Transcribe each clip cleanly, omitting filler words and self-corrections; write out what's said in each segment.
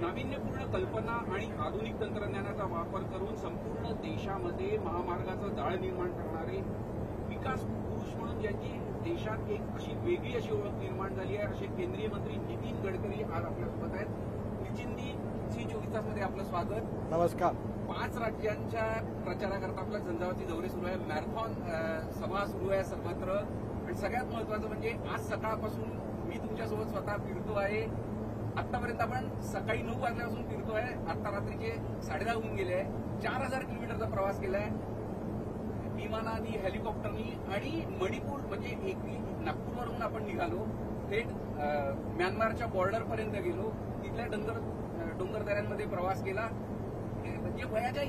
नाविन्यपूर्ण कल्पना आणि आधुनिक तंत्रज्ञानाचा वापर करून संपूर्ण देशामध्ये महामार्गाचं जाळं निर्माण करणारे विकास पुरुष म्हणून ज्यांची देशात एक अशी वेगळी अशी ओळख निर्माण झाली आहे असे केंद्रीय मंत्री नितीन गडकरी आज आपल्यासोबत आहेत। नितीनजी, C24 तासमध्ये आपलं स्वागत। नमस्कार। 5 राज्यांच्या प्रचाराकरता आपला झंझावाती दौरे सुरू आहे, मॅरेथॉन सभा सुरू आहे सर्वत्र आणि सगळ्यात महत्वाचं म्हणजे आज सकाळपासून मी तुमच्यासोबत स्वतः फिरतो आहे। आतापर्यंत आपण सकाळी 9 वाजल्यापासून फिरतोय, आता रात्रीचे 10:30 होऊन गेले आहे। 4000 किलोमीटरचा प्रवास केलाय विमानाने, हेलिकॉप्टरनी आणि मणिपूर म्हणजे नागपूरवरून आपण निघालो, थेट म्यानमारच्या बॉर्डर पर्यंत गेलो, तिथल्या डोंगर दऱ्यांमध्ये प्रवास केला। म्हणजे वयाच्या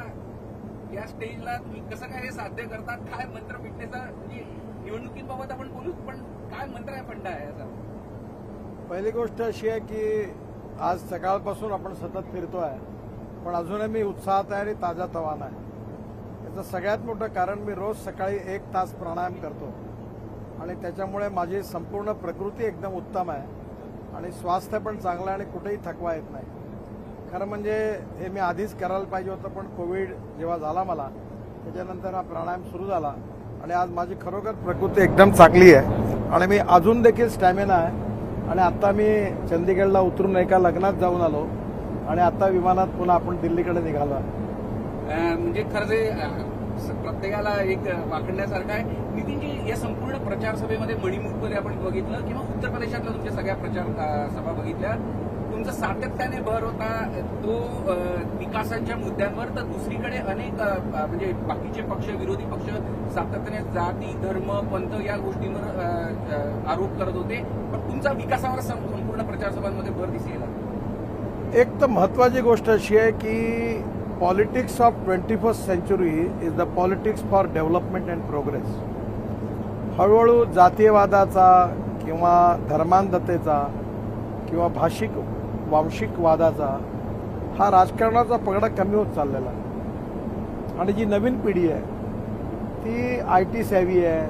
या स्टेजला तुम्ही कसं काय हे साध्य करतात? काय मंत्र पिटण्याचा, म्हणजे निवडणुकीबाबत आपण बोलू, पण काय मंत्र आहे फंडा आहे याचा? पहिली गोष्ट अशी आहे की आज सकाळपासून आपण सतत फिरतोय, पण अजूनही मी उत्साहात आहे आणि ताजा तवाना आहे। याचं सगळ्यात मोठं कारण मी रोज सकाळी 1 तास प्राणायाम करतो आणि त्याच्यामुळे माझी संपूर्ण प्रकृती एकदम उत्तम आहे आणि स्वास्थ्य पण चांगलं आहे आणि कुठेही थकवा येत नाही। खरं म्हणजे हे मी आधीच करायला पाहिजे होतं, पण कोविड जेव्हा झाला मला त्याच्यानंतर हा प्राणायाम सुरू झाला आणि आज माझी खरोखर प्रकृती एकदम चांगली आहे आणि मी अजून देखील स्टॅमिना आहे। आणि आता मी चंदीगडला उतरून एका लग्नात जाऊन आलो आणि आता विमानात पुन्हा आपण दिल्लीकडे निघालो आहे। म्हणजे खरं जे प्रत्येकाला एक वाखण्यासारखं आहे। नितीनजी, या संपूर्ण प्रचार सभेमध्ये मणिपूरमध्ये आपण बघितलं किंवा उत्तर प्रदेशातल्या तुमच्या सगळ्या प्रचार सभा बघितल्या, तुमचा सातत्याने भर होता तो विकासाच्या मुद्द्यांवर, तर दुसरीकडे अनेक म्हणजे बाकीचे पक्ष, विरोधी पक्ष सातत्याने जाती, धर्म, पंथ या गोष्टींवर आरोप करत होते, पण तुमचा विकासावर संपूर्ण प्रचारसभांमध्ये भर दिसेल। एक तर महत्वाची गोष्ट अशी आहे की politics of 21st century is the politics for development and progress. हळूहळू जातीयवादाचा किंवा धर्मांधतेचा किंवा भाषिक वांशिक वादाचा हा राजकारणाचा पगडा कमी होत चाललेला आहे आणि जी नवीन पिढी आहे ती IT सेवी आहे,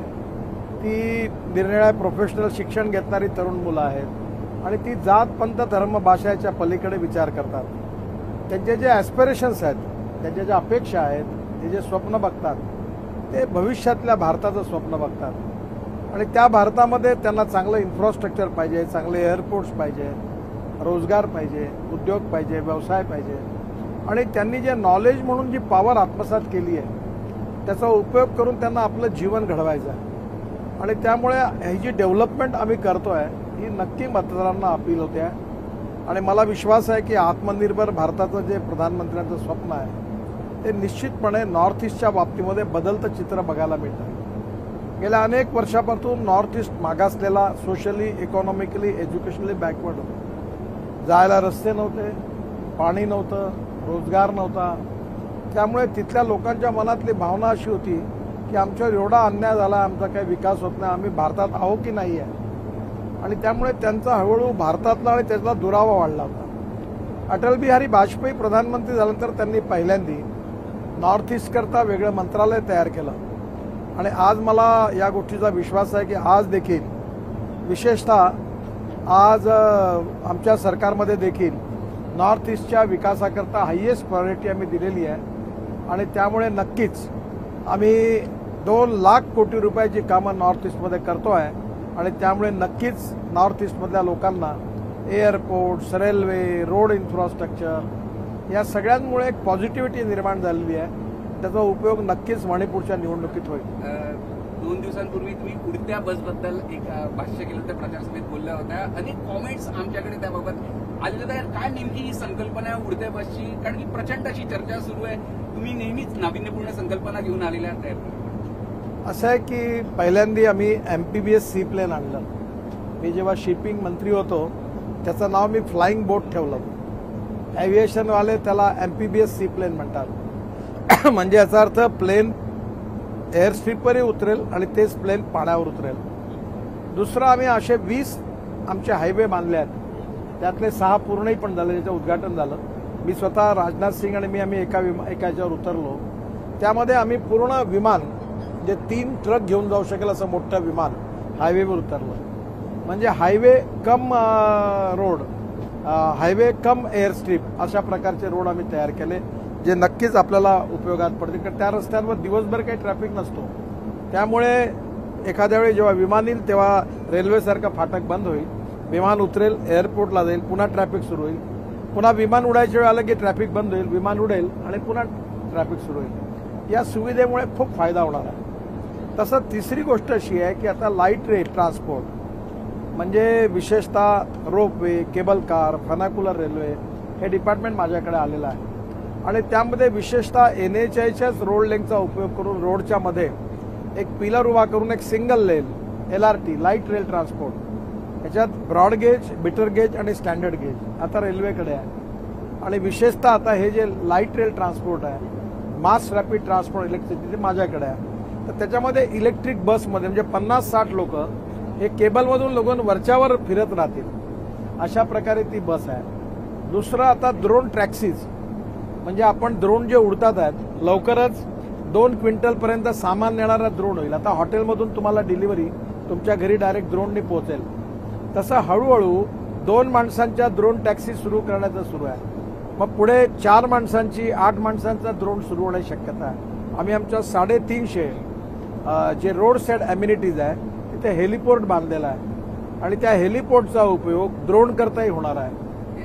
ती निरनिराळ्या प्रोफेशनल शिक्षण घेतणारी तरुण मुलं आहेत आणि ती जात, पंथ, धर्म, भाषेच्या पलीकडे विचार करतात। त्यांचे जे ॲस्पिरेशन्स आहेत, त्यांच्या ज्या अपेक्षा आहेत, ते जे स्वप्न बघतात ते भविष्यातल्या भारताचं स्वप्न बघतात आणि त्या भारतामध्ये त्यांना चांगलं इन्फ्रास्ट्रक्चर पाहिजे, चांगले एअरपोर्ट्स पाहिजे, रोजगार पाहिजे, उद्योग पाहिजे, व्यवसाय पाहिजे आणि त्यांनी जे नॉलेज म्हणून जी पॉवर आत्मसात केली आहे त्याचा उपयोग करून त्यांना आपलं जीवन घडवायचं आहे आणि त्यामुळे ही जी डेव्हलपमेंट आम्ही करतोय ही नक्की मतदारांना अपील होते आहे आणि मला विश्वास आहे की आत्मनिर्भर भारताचं जे प्रधानमंत्र्यांचं स्वप्न आहे ते निश्चितपणे नॉर्थ ईस्टच्या बाबतीमध्ये बदलतं चित्र बघायला मिळतं। गेल्या अनेक वर्षापासून नॉर्थ ईस्ट मागासलेला, सोशली, इकॉनॉमिकली, एज्युकेशनली बॅकवर्ड होतं। जायला रस्ते नव्हते, पाणी नव्हतं, रोजगार नव्हता, त्यामुळे तिथल्या लोकांच्या मनातली भावना अशी होती की आमच्यावर एवढा अन्याय झाला, आमचा काही विकास होत नाही, आम्ही भारतात आहो की नाही आहे आणि त्यामुळे त्यांचा हळूहळू भारतातला आणि त्याचा दुरावा वाढला होता। अटल बिहारी वाजपेयी प्रधानमंत्री झाल्यानंतर त्यांनी पहिल्यांदी नॉर्थ ईस्ट करता वेगळं मंत्रालय तयार केलं आणि आज मला या गोष्टीचा विश्वास आहे की आज देखील, विशेषतः आज आमच्या सरकारमध्ये देखील नॉर्थ ईस्टच्या विकासाकरता हायेस्ट प्रायोरिटी आम्ही दिलेली आहे आणि त्यामुळे नक्कीच आम्ही 2 लाख कोटी रुपयाची कामं नॉर्थ ईस्टमध्ये करतो आहे आणि त्यामुळे नक्कीच नॉर्थ ईस्टमधल्या लोकांना एअरपोर्ट्स, रेल्वे, रोड इन्फ्रास्ट्रक्चर या सगळ्यांमुळे एक पॉझिटिव्हिटी निर्माण झालेली आहे। त्याचा उपयोग नक्कीच मणिपूरच्या निवडणुकीत होईल। 2 दिवसांपूर्वी तुम्ही उडत्या बसबद्दल एक भाष्य केलं होतं, प्रचारसभेत बोलल्या होत्या, अनेक कॉमेंट्स आमच्याकडे त्याबाबत आलेले आहेत। काय नेमकी ही संकल्पना आहे उडत्या बसची? कारण की प्रचंड अशी चर्चा सुरू आहे, तुम्ही नेहमीच नाविन्यपूर्ण संकल्पना घेऊन आलेल्या आहात। असं आहे की पहिल्यांदा आम्ही MPBS सी प्लेन आणलं। मी जेव्हा शिपिंग मंत्री होतो त्याचं नाव मी फ्लाइंग बोट ठेवलं। एव्हिएशनवाले त्याला MPBS सी प्लेन म्हणतात म्हणजे याचा अर्थ प्लेन एअर स्ट्रीपवरही उतरेल आणि तेच प्लेन पाण्यावर उतरेल। दुसरं, आम्ही असे 20 आमचे हायवे बांधले आहेत, त्यातले 6 पूर्णही पण झाले, त्याचं उद्घाटन झालं। मी स्वतः, राजनाथ सिंग आणि मी आम्ही एका याच्यावर उतरलो, त्यामध्ये आम्ही पूर्ण विमान जे 3 ट्रक घेऊन जाऊ शकेल असं मोठं विमान हायवेवर उतरलं। म्हणजे highway cum road highway cum airstrip अशा प्रकारचे रोड आम्ही तयार केले, जे नक्कीच आपल्याला उपयोगात पडतील. कारण त्या रस्त्यांवर दिवसभर काही ट्रॅफिक नसतो. त्यामुळे एखाद्या वेळी जेव्हा विमान येईल तेव्हा रेल्वेसारखं फाटक बंद होईल, विमान उतरेल, एअरपोर्टला जाईल, पुन्हा ट्रॅफिक सुरू होईल, पुन्हा विमान उडायच्या वेळ आलं की ट्रॅफिक बंद होईल, विमान उडेल आणि पुन्हा ट्रॅफिक सुरू होईल. या सुविधेमुळे खूप फायदा होणार आहे. तसं तिसरी गोष्ट अशी आहे की आता लाईट रेल ट्रान्सपोर्ट म्हणजे विशेषतः ropeway, cable car, funicular railway हे डिपार्टमेंट माझ्याकडे आलेलं आहे आणि त्यामध्ये विशेषतः NHAच्याच रोड लेंथचा उपयोग करून रोडच्या मध्ये एक पिलर उभा करून एक single lane LRT light rail transport, याच्यात ब्रॉड गेज, बिटर गेज आणि स्टँडर्ड गेज आता रेल्वेकडे आहे. आणि विशेषतः आता हे जे लाईट रेल ट्रान्सपोर्ट आहे, मास रॅपिड ट्रान्सपोर्ट इलेक्ट्रिसिटी, ते माझ्याकडे आहे. तर त्याच्यामध्ये इलेक्ट्रिक बसमध्ये म्हणजे 50-60 लोक हे केबलमधून लोगून वरच्यावर फिरत राहतील, अशा प्रकारे ती बस आहे. दुसरं आता ड्रोन टॅक्सीज, म्हणजे आपण ड्रोन जे उडतात आहेत, लवकरच 2 क्विंटलपर्यंत सामान नेणारा ड्रोन होईल. आता हॉटेलमधून तुम्हाला डिलिव्हरी तुमच्या घरी डायरेक्ट ड्रोनने पोहोचेल. तसं हळूहळू 2 माणसांच्या ड्रोन टॅक्सी सुरू करण्याचं सुरू आहे. मग पुढे 4 माणसांची, 8 माणसांचा ड्रोन सुरू होण्याची शक्यता आहे. आम्ही आमच्या 350 जे रोड साईड अम्युनिटीज आहे तिथे हेलिपोर्ट बांधलेला आहे आणि त्या हेलिपोर्टचा उपयोग ड्रोन करताही होणार आहे.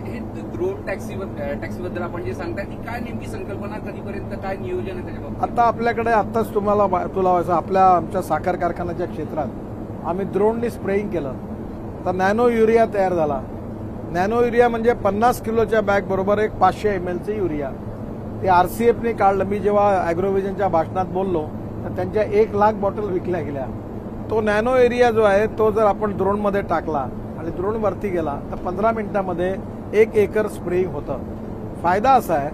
ड्रोन टॅक्सीबद्दल आपण जे सांगताय ती काय नेमकी संकल्पना, कधीपर्यंत काय नियोजन आहे त्याच्याबाबत? आता आपल्याकडे आत्ताच तुला आमच्या साखर कारखान्याच्या क्षेत्रात आम्ही ड्रोननी स्प्रेइंग केलं. तर नॅनो युरिया तयार झाला. नॅनो युरिया म्हणजे 50 किलोच्या बॅग बरोबर एक 500 ml युरिया. ते RCFने काढलं. मी जेव्हा अॅग्रोव्हिजनच्या भाषणात बोललो तर त्यांच्या 1 लाख बॉटल विकल्या गेल्या. तो नॅनो एरिया जो आहे तो जर आपण ड्रोनमध्ये टाकला आणि ड्रोन वरती गेला तर 15 मिनिटांमध्ये 1 एकर स्प्रेइंग होतं. फायदा असा आहे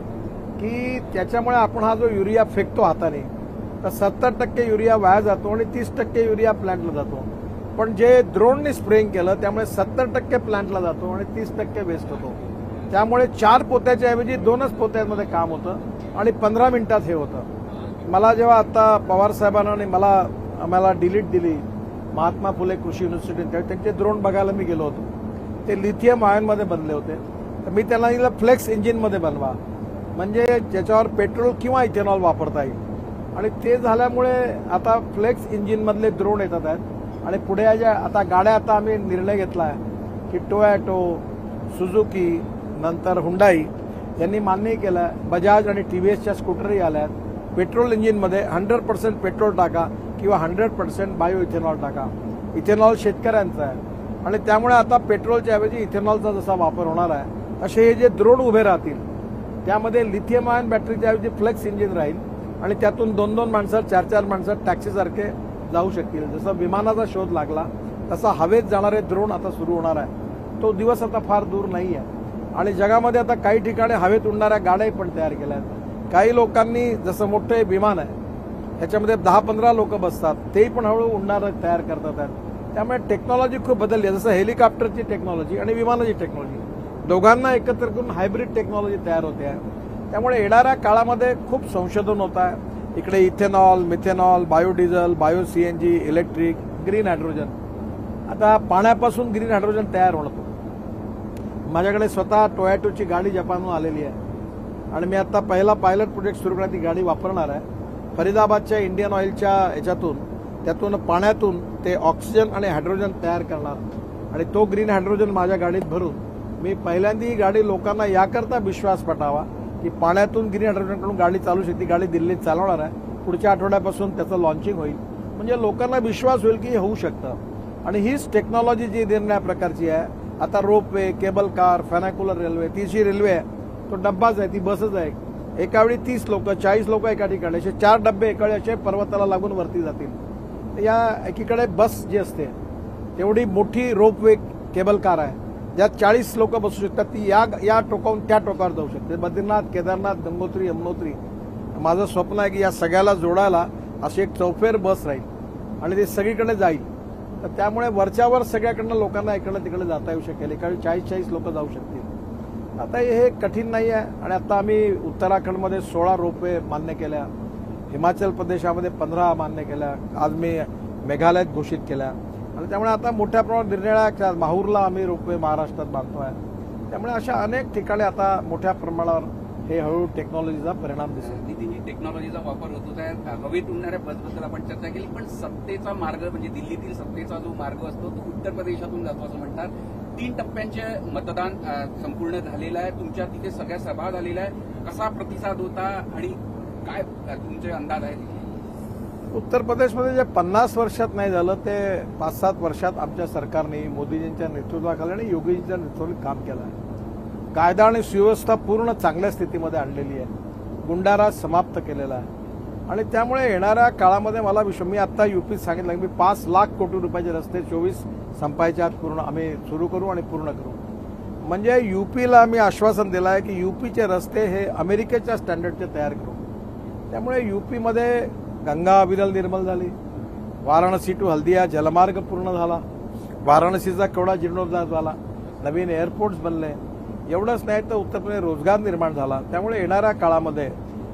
की त्याच्यामुळे आपण हा जो युरिया फेकतो हाताने तर 70% युरिया वाया जातो आणि 30% युरिया प्लांटला जातो. पण जे ड्रोनने स्प्रेइंग केलं त्यामुळे 70% प्लांटला जातो आणि 30% वेस्ट होतो. त्यामुळे 4 पोत्याच्या ऐवजी 2च पोत्यांमध्ये काम होतं आणि 15 मिनिटात हे होतं. मला जेव्हा आता पवार साहेबांनी आम्हाला डिलीट दिली महात्मा फुले कृषी युनिव्हर्सिटी, त्यांचे ड्रोन बघायला मी गेलो होतो. ते लिथियम आयनमध्ये बनले होते. तर मी त्यांना दिलं फ्लेक्स इंजिनमध्ये बनवा, म्हणजे ज्याच्यावर पेट्रोल किंवा इथेनॉल वापरता येईल. आणि ते झाल्यामुळे आता फ्लेक्स इंजिनमधले ड्रोन येतात आहेत. आणि पुढे आता गाड्या, आता आम्ही निर्णय घेतला आहे की टोयोटो, सुझुकी, नंतर हुंडाई यांनी मान्य केलं, बजाज आणि TVSच्या स्कूटरही आल्या आहेत. पेट्रोल इंजिनमध्ये 100% पेट्रोल टाका किंवा 100% बायो इथेनॉल टाका. इथेनॉल शेतकऱ्यांचं आहे आणि त्यामुळे आता पेट्रोलच्या ऐवजी इथेनॉलचा जसा वापर होणार आहे असे हे जे ड्रोन उभे राहतील त्यामध्ये लिथियम आयन बॅटरीच्या ऐवजी फ्लेक्स इंजिन राहील आणि त्यातून 2-2 माणसं, 4-4 माणसं टॅक्सीसारखे जाऊ शकतील. जसं विमानाचा शोध लागला तसा हवेत जाणारे ड्रोन आता सुरू होणार आहे. तो दिवस आता फार दूर नाही आहे. आणि जगामध्ये आता काही ठिकाणी हवेत उडणाऱ्या गाड्याही पण तयार केल्या आहेत. काही लोकांनी, जसं मोठे विमान आहे त्याच्यामध्ये 10-15 लोक बसतात, तेही पण हळूहळू उडणारं तयार करतात आहेत. त्यामुळे टेक्नॉलॉजी खूप बदलली आहे. जसं हेलिकॉप्टरची टेक्नॉलॉजी आणि विमानाची टेक्नॉलॉजी दोघांना एकत्र करून हायब्रिड टेक्नॉलॉजी तयार होते आहे. त्यामुळे येणाऱ्या काळामध्ये खूप संशोधन होत आहे. इकडे ethanol, methanol, biodiesel, bio CNG, electric, green hydrogen. आता पाण्यापासून ग्रीन हायड्रोजन तयार होतं. माझ्याकडे स्वतः टोयोटोची गाडी जपानहून आलेली आहे आणि मी आता पहिला पायलट प्रोजेक्ट सुरू करण्यात ती गाडी वापरणार आहे. फरीदाबादच्या इंडियन ऑइलच्या त्यातून पाण्यातून ते ऑक्सिजन आणि हायड्रोजन तयार करणार आणि तो ग्रीन हायड्रोजन माझ्या गाडीत भरून मी पहिल्यांदा ही गाडी लोकांना याकरता विश्वास पटावा की पाण्यातून ग्रीन हायड्रोजन कडून गाडी चालू शकते. गाडी दिल्लीत चालवणार आहे. पुढच्या आठवड्यापासून त्याचं लॉन्चिंग होईल. म्हणजे लोकांना विश्वास होईल की हे होऊ शकतं. आणि हीच टेक्नॉलॉजी जी निर्णय प्रकारची आहे. आता ropeway, cable car, funicular railway, ती जी रेल्वे आहे तो डब्बाच आहे, ती बसच आहे. एकावेळी 30 लोक, 40 लोक एका ठिकाणी, असे 4 डब्बे एकावेळी असे पर्वताला लागून वरती जातील. या एकीकडे बस जी असते तेवढी मोठी रोपवे केबल कार आहे ज्यात 40 लोक बसू शकतात. ती या टोकावून त्या टोकावर जाऊ शकते. बद्रीनाथ, केदारनाथ, गंगोत्री, यमुनोत्री. माझं स्वप्न आहे की या सगळ्याला जोडायला अशी एक चौफेर बस राहील आणि ते सगळीकडे जाईल. तर त्यामुळे वरच्यावर सगळ्याकडनं लोकांना इकडनं तिकडे जाता येऊ शकेल. एकावेळी 40-40 लोक जाऊ शकतील. आता हे कठीण नाही आहे. आणि आता आम्ही उत्तराखंडमध्ये 16 रोपवे मान्य केल्या, हिमाचल प्रदेशामध्ये 15 मान्य केल्या, आज मी मेघालयात घोषित केल्या. आणि त्यामुळे आता मोठ्या प्रमाणात निरनिराळ्या माहूरला आम्ही रोपवे महाराष्ट्रात बांधतो आहे. त्यामुळे अशा अनेक ठिकाणी आता मोठ्या प्रमाणावर हे हळूहळू टेक्नॉलॉजीचा परिणाम दिसेल. नितीनजी, टेक्नॉलॉजीचा वापर होतो त्या हवेत उडणाऱ्या बसबद्दल आपण चर्चा केली, पण सत्तेचा मार्ग म्हणजे दिल्लीतील सत्तेचा जो मार्ग असतो तो उत्तर प्रदेशातून जातो असं म्हणतात. 3 टप्प्यांचे मतदान संपूर्ण झालेलं आहे. तुमच्या तिथे सगळ्या सभा झालेल्या आहे. कसा प्रतिसाद होता आणि काय तुमचे अंदाज आहेत? उत्तर प्रदेशमध्ये जे 50 वर्षात नाही झालं ते 5-7 वर्षात आमच्या सरकारने मोदीजींच्या नेतृत्वाखाली आणि योगीजींच्या नेतृत्वाखाली काम केलं आहे. कायदा आणि सुव्यवस्था पूर्ण चांगल्या स्थितीमध्ये आणलेली आहे. गुंडाराज समाप्त केलेला आहे आणि त्यामुळे येणाऱ्या काळामध्ये मला मी आता युपीत सांगितलं की मी 5 लाख कोटी रुपयाचे रस्ते 24 संपायच्या आत पूर्ण आम्ही सुरू करू आणि पूर्ण करू. म्हणजे युपीला आम्ही आश्वासन दिलं आहे की युपीचे रस्ते हे अमेरिकेच्या स्टँडर्डचे तयार करू. त्यामुळे युपीमध्ये गंगा अविरल निर्मल झाली. वाराणसी टू हल्दिया जलमार्ग पूर्ण झाला. वाराणसीचा केवढा जीर्णोद्धार झाला. नवीन एअरपोर्ट्स बनले. एवढंच नाही तर उत्तर प्रदेश रोजगार निर्माण झाला. त्यामुळे येणाऱ्या काळामध्ये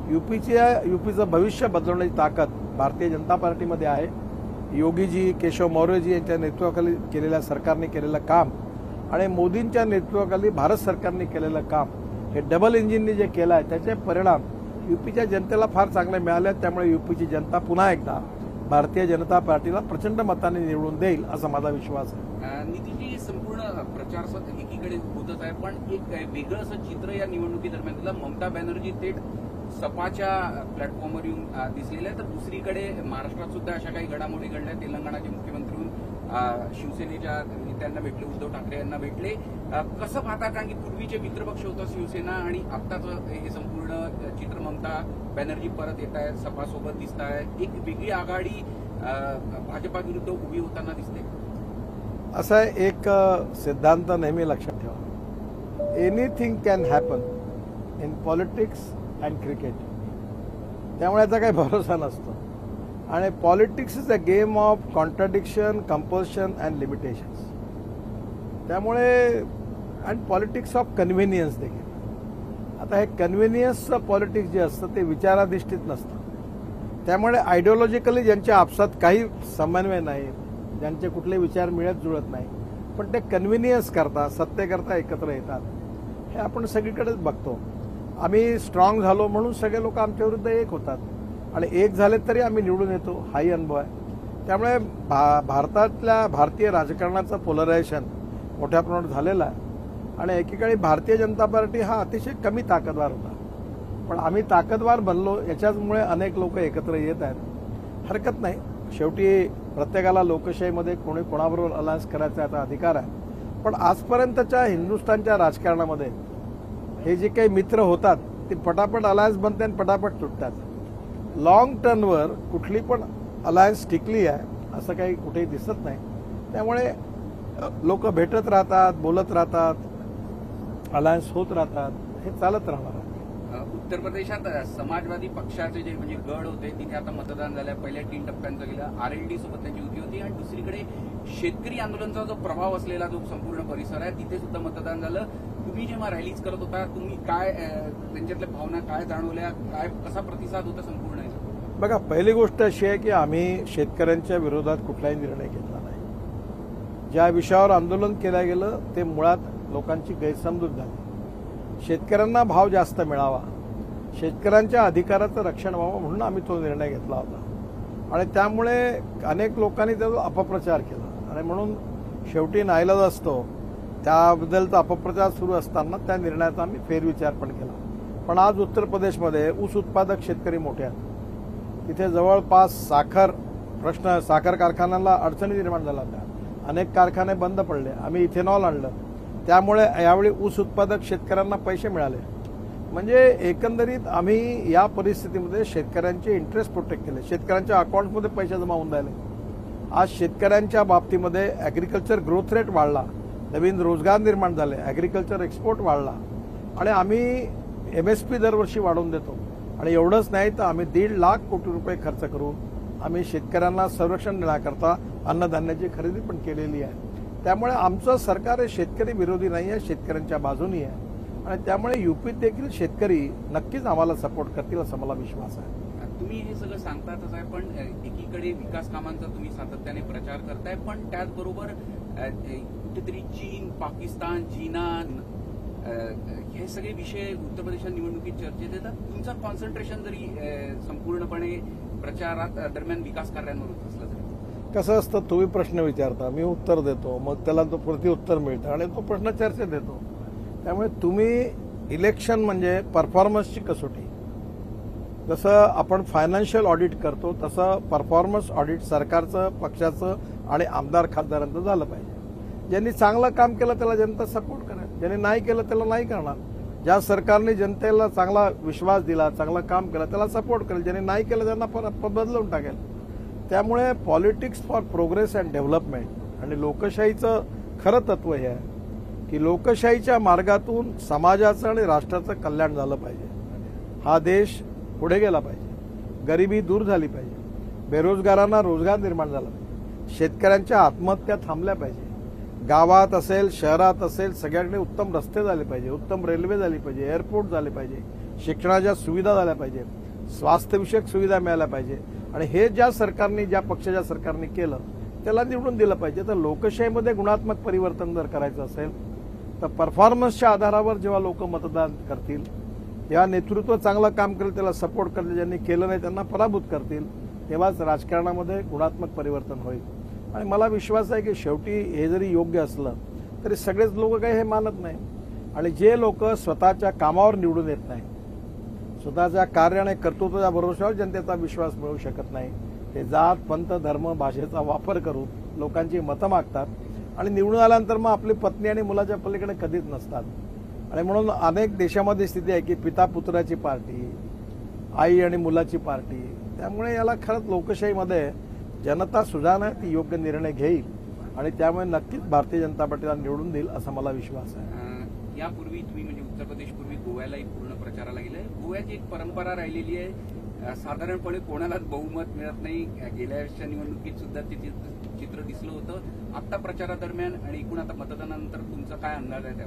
युपीचं भविष्य बदलवण्याची ताकद भारतीय जनता पार्टीमध्ये आहे. योगीजी, केशव मौर्यजी यांच्या नेतृत्वाखाली केलेल्या सरकारने केलेलं काम आणि मोदींच्या नेतृत्वाखाली भारत सरकारने केलेलं काम हे डबल इंजिनने जे केलं आहे त्याचे परिणाम युपीच्या जनतेला फार चांगले मिळाले. त्यामुळे युपीची जनता पुन्हा एकदा भारतीय जनता पार्टीला प्रचंड मताने निवडून देईल असा माझा विश्वास आहे. नितीनजी, संपूर्ण प्रचार एकीकडे होतच आहे, पण एक वेगळं असं चित्र या निवडणुकीदरम्यान दिलं. ममता बॅनर्जी थेट सपाच्या प्लॅटफॉर्मवर येऊन दिसलेल्या आहे, तर दुसरीकडे महाराष्ट्रात सुद्धा अशा काही घडामोडी घडल्या. तेलंगणाचे मुख्यमंत्री शिवसेनेच्या नेत्यांना भेटले, उद्धव ठाकरे यांना भेटले. कसं पाहता, कारण की पूर्वीचे मित्रपक्ष होता शिवसेना आणि आत्ताच हे संपूर्ण चित्र ममता बॅनर्जी परत येत आहेत, सपासोबत दिसत आहेत, एक वेगळी आघाडी भाजपा विरुद्ध उभी होताना दिसते. असा एक सिद्धांत नेहमी लक्षात ठेवा. Anything can happen in politics and cricket. त्यामुळे याचा काही भरोसा नसतो आणि politics is a game of contradiction, compulsion and limitations. त्यामुळे अँड पॉलिटिक्स ऑफ कन्व्हिनियन्स देखील. आता हे कन्व्हिनियन्सचं पॉलिटिक्स जे असतं ते विचाराधिष्ठित नसतं. त्यामुळे आयडिओलॉजिकली ज्यांच्या आपसात काही समन्वय नाही, ज्यांचे कुठले विचार मिळत जुळत नाही, पण ते कन्व्हिनियन्स करता, सत्तेकरता एकत्र येतात, हे आपण सगळीकडेच बघतो. आम्ही स्ट्रॉंग झालो म्हणून सगळे लोक आमच्या विरुद्ध एक होतात आणि एक झाले तरी आम्ही निवडून येतो, हाही अनुभव आहे. त्यामुळे भारतातल्या भारतीय राजकारणाचं पोलरायझेशन मोठ्या प्रमाणात झालेलं आहे आणि एकीकडे भारतीय जनता पार्टी हा अतिशय कमी ताकदवार होता, पण आम्ही ताकदवार बनलो. याच्याचमुळे अनेक लोक एकत्र येत आहेत. हरकत नाही, शेवटी प्रत्येकाला लोकशाहीमध्ये कोणी कोणाबरोबर अलायन्स करायचा याचा अधिकार आहे. पण आजपर्यंतच्या हिंदुस्थानच्या राजकारणामध्ये हे जे काही मित्र होतात ते पटापट अलायन्स बनते आणि पटापट तुटतात. लॉंग टर्मवर कुठली पण अलायन्स टिकली आहे असं काही कुठेही दिसत नाही. त्यामुळे लोक भेटत राहतात, बोलत राहतात, अलायन्स होत राहतात, हे चालत राहणार आहे. उत्तर प्रदेशात समाजवादी पक्षाचे जे म्हणजे गड होते तिथे आता मतदान झालं. पहिल्या 3 टप्प्यांचं गेलं. आरएलडी सोबत त्यांची युती होती आणि दुसरीकडे शेतकरी आंदोलनाचा जो प्रभाव असलेला जो संपूर्ण परिसर आहे तिथे सुद्धा मतदान झालं. तुम्ही जेव्हा रॅलीज करत होता तुम्ही काय त्यांच्यातल्या भावना काय जाणवल्या, काय कसा प्रतिसाद होता संपूर्ण? बघा, पहिली गोष्ट अशी आहे की आम्ही शेतकऱ्यांच्या विरोधात कुठलाही निर्णय घेतला नाही. ज्या विषयावर आंदोलन केलं गेलं ते मुळात लोकांची गैरसमजूत झाली. शेतकऱ्यांना भाव जास्त मिळावा, शेतकऱ्यांच्या अधिकाराचं रक्षण व्हावं म्हणून आम्ही तो निर्णय घेतला होता आणि त्यामुळे अनेक लोकांनी त्याचा अपप्रचार केला आणि म्हणून शेवटी नाईलाज असतो त्याबद्दलचा अपप्रचार सुरू असताना त्या निर्णयाचा आम्ही फेरविचार पण केला. पण आज उत्तर प्रदेशमध्ये ऊस उत्पादक शेतकरी मोठे आहेत. तिथे जवळपास साखर कारखान्यांना अडचणी निर्माण झाल्या होत्या. अनेक कारखाने बंद पडले. आम्ही इथेनॉल आणलं, त्यामुळे यावेळी ऊस उत्पादक शेतकऱ्यांना पैसे मिळाले. म्हणजे एकंदरीत आम्ही या परिस्थितीमध्ये शेतकऱ्यांचे इंटरेस्ट प्रोटेक्ट केले. शेतकऱ्यांच्या अकाउंटमध्ये पैसे जमा होऊन राहिले. आज शेतकऱ्यांच्या बाबतीमध्ये ॲग्रिकल्चर ग्रोथ रेट वाढला, नवीन रोजगार निर्माण झाले, ॲग्रिकल्चर एक्सपोर्ट वाढला आणि आम्ही MSP दरवर्षी वाढवून देतो. आणि एवढंच नाही तर आम्ही 1.5 लाख कोटी रुपये खर्च करून आम्ही शेतकऱ्यांना संरक्षण देण्याकरता अन्नधान्याची खरेदी पण केलेली आहे. त्यामुळे आमचं सरकार हे शेतकरी विरोधी नाही आहे, शेतकऱ्यांच्या बाजूनी आहे आणि त्यामुळे युपीत देखील शेतकरी नक्कीच आम्हाला सपोर्ट करतील असा मला विश्वास आहे. तुम्ही हे सगळं सांगतातच आहे, पण एकीकडे विकास कामांचा तुम्ही सातत्याने प्रचार करताय, पण त्याचबरोबर कुठेतरी चीन, पाकिस्तान, हे सगळे विषय उत्तर प्रदेशात निवडणुकीत चर्चेत येतात. तुमचं कॉन्सन्ट्रेशन जरी संपूर्णपणे प्रचारात दरम्यान विकास कार्यांवर असलं तरी कसं असतं, तुम्ही प्रश्न विचारता, मी उत्तर देतो, मग त्याला तो प्रत्युत्तर मिळतं आणि तो प्रश्न चर्चेत येतो. त्यामुळे तुम्ही इलेक्शन म्हणजे परफॉर्मन्सची कसोटी. जसं आपण फायनान्शियल ऑडिट करतो तसं परफॉर्मन्स ऑडिट सरकारचं, पक्षाचं आणि आमदार खासदारांचं झालं पाहिजे. ज्यांनी चांगलं काम केलं त्याला जनता सपोर्ट करेल, ज्यांनी नाही केलं त्याला नाही करणार. ज्या सरकारने जनतेला चांगला विश्वास दिला, चांगलं काम केलं त्याला सपोर्ट करेल, ज्यांनी नाही केलं त्यांना बदलून टाकेल. त्यामुळे politics for progress and development आणि लोकशाहीचं खरं तत्व हे आहे की लोकशाहीच्या मार्गातून समाजाचं आणि राष्ट्राचं कल्याण झालं पाहिजे. हा देश पुढे गेला पाहिजे, गरिबी दूर झाली पाहिजे, बेरोजगारांना रोजगार निर्माण झाला पाहिजे, शेतकऱ्यांच्या आत्महत्या थांबल्या पाहिजे, गावात असेल शहरात असेल सगळ्यांकडे उत्तम रस्ते झाले पाहिजे, उत्तम रेल्वे झाली पाहिजे, एअरपोर्ट झाले पाहिजे, शिक्षणाच्या सुविधा झाल्या पाहिजे, स्वास्थ्यविषयक सुविधा मिळाल्या पाहिजे. आणि हे ज्या सरकारने, ज्या पक्षाच्या सरकारने केलं त्याला निवडून दिलं पाहिजे. तर लोकशाहीमध्ये गुणात्मक परिवर्तन जर करायचं असेल तर परफॉर्मन्सच्या आधारावर जेव्हा लोक मतदान करतील, जेव्हा नेतृत्व चांगलं काम करेल त्याला सपोर्ट करतील, ज्यांनी केलं नाही त्यांना पराभूत करतील, तेव्हाच राजकारणामध्ये गुणात्मक परिवर्तन होईल. आणि मला विश्वास आहे की शेवटी हे जरी योग्य असलं तरी सगळेच लोक काही हे मानत नाही. आणि जे लोक स्वतःच्या कामावर निवडून येत नाही, स्वतःच्या कार्य आणि कर्तृत्वाच्या भरोश्यावर जनतेचा विश्वास मिळू शकत नाही, ते जात, पंथ, धर्म, भाषेचा वापर करून लोकांची मतं मागतात आणि निवडून आल्यानंतर मग आपली पत्नी आणि मुलाच्या पलीकडे कधीच नसतात. आणि म्हणून अनेक देशामध्ये स्थिती आहे की पिता पुत्राची पार्टी, आई आणि मुलाची पार्टी. त्यामुळे याला खरंच लोकशाहीमध्ये जनता सुजाण आहे, ती योग्य निर्णय घेईल आणि त्यामुळे नक्कीच भारतीय जनता पार्टीला निवडून देईल असा मला विश्वास आहे. यापूर्वी तुम्ही म्हणजे उत्तर प्रदेशपूर्वी गोव्यालाही पूर्ण प्रचाराला गेले. गोव्याची एक परंपरा राहिलेली आहे, साधारणपणे कोणालाच बहुमत मिळत नाही. गेल्या वर्षीच्या निवडणुकीत सुद्धा ते चित्र दिसलं होतं. आता प्रचारादरम्यान आणि एकूण आता मतदानानंतर तुमचा काय अंदाज आहे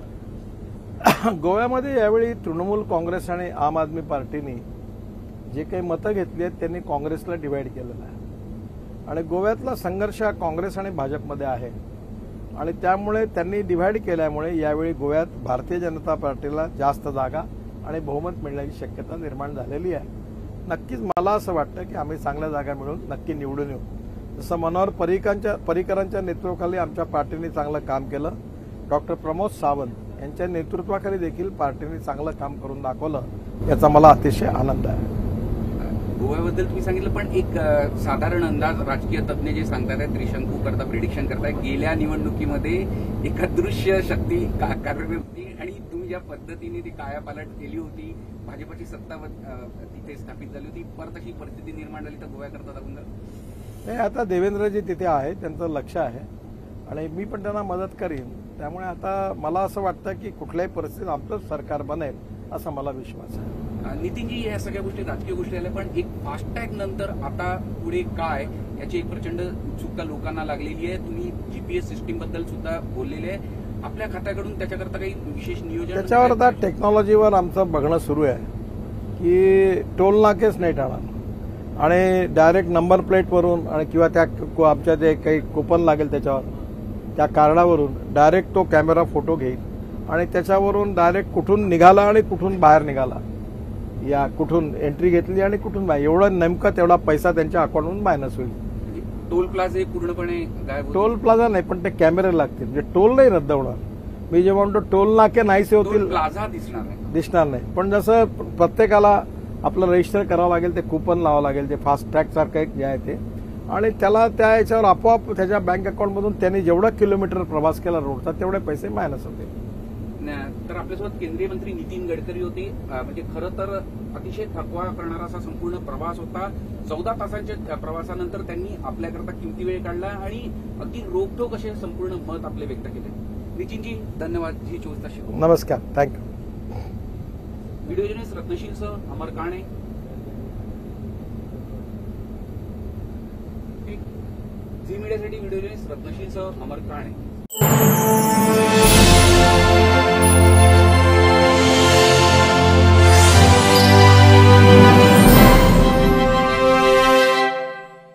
त्याबाबत? गोव्यामध्ये यावेळी तृणमूल काँग्रेस आणि आम आदमी पार्टीने जे काही मतं घेतली आहेत त्यांनी काँग्रेसला डिवाइड केलेलं आहे. आणि गोव्यातला संघर्ष हा काँग्रेस आणि भाजपमध्ये आहे आणि त्यामुळे त्यांनी डिव्हाइड केल्यामुळे यावेळी गोव्यात भारतीय जनता पार्टीला जास्त जागा आणि बहुमत मिळण्याची शक्यता निर्माण झालेली आहे. नक्कीच मला असं वाटतं की आम्ही चांगल्या जागा मिळून नक्की निवडून येऊ. जसं मनोहर पर्रिकरांच्या नेतृत्वाखाली आमच्या पार्टीने चांगलं काम केलं, डॉक्टर प्रमोद सावंत यांच्या नेतृत्वाखाली देखील पार्टीने चांगलं काम करून दाखवलं, याचा मला अतिशय आनंद आहे. गोव्याबद्दल तुम्ही सांगितलं, पण एक साधारण अंदाज राजकीय तज्ञ जे सांगतात, त्रिशंकू करता, प्रिडिक्शन करताय, गेल्या निवडणुकीमध्ये एक अदृश्य शक्ती कार्यरत होती आणि तुम्ही ज्या पद्धतीने ती कायापालट केली होती, भाजपची सत्ता तिथे स्थापित झाली होती, परत अशी परिस्थिती निर्माण झाली तर गोव्याकरता दाखवून नाही. आता देवेंद्रजी तिथे आहे, त्यांचं लक्ष आहे आणि मी पण त्यांना मदत करीन. त्यामुळे आता मला असं वाटतं की कुठल्याही परिस्थितीत आमचं सरकार बनेल असा मला विश्वास आहे. नितीनजी, या सगळ्या गोष्टी राजकीय गोष्टी आल्या, पण एक फास्टॅग नंतर आता पुढे काय याची एक प्रचंड उत्सुकता लोकांना लागलेली आहे. तुम्ही जीपीएस सिस्टीम बद्दल सुद्धा बोललेले आहे. आपल्या खात्याकडून त्याच्याकरता काही विशेष नियोजन? त्याच्यावर आता टेक्नॉलॉजीवर आमचं बघणं सुरू आहे की टोल नाकेच नाही टाळणार आणि डायरेक्ट नंबर प्लेटवरून आणि किंवा त्या आमच्या जे काही कुपन लागेल त्याच्यावर, त्या कार्डावरून डायरेक्ट तो कॅमेरा फोटो घेईल आणि त्याच्यावरून डायरेक्ट कुठून निघाला आणि कुठून बाहेर निघाला, या कुठून एंट्री घेतली आणि कुठून बाहेर, एवढं नेमका तेवढा पैसा त्यांच्या अकाउंटमधून मायनस होईल. टोल प्लाझा पूर्णपणे गायब? टोल प्लाझा नाही, पण ते कॅमेरे लागतील, म्हणजे टोल नाही रद्द होणार. मी जे म्हणतो टोल नाके नाहीसे होतील, प्लाझा दिसणार नाही. पण जसं प्रत्येकाला आपलं रजिस्टर करावं लागेल, ते कुपन लावावं लागेल, ते फास्ट ट्रॅक सारखं एक जे आहे ते, आणि त्याला त्या याच्यावर आपोआप त्याच्या बँक अकाउंटमधून त्यांनी जेवढा किलोमीटर प्रवास केला रोडचा तेवढे पैसे मायनस होते. तर आपल्यासोबत केंद्रीय मंत्री नितीन गडकरी होते. म्हणजे खरं तर अतिशय थकवा करणारा असा संपूर्ण प्रवास होता. 14 तासांच्या प्रवासानंतर त्यांनी आपल्याकरता किमती वेळ काढला आणि अगदी रोखोक असे संपूर्ण मत आपले व्यक्त केले. नितीनजी, धन्यवाद. जी 24 तास. नमस्कार, थँक्यू. व्हिडिओ जर्नलिस्ट रत्नशीलसह अमर काणे, झी मीडियासाठी व्हिडिओ जर्नलिस्ट रत्नशीलसह अमर काणे.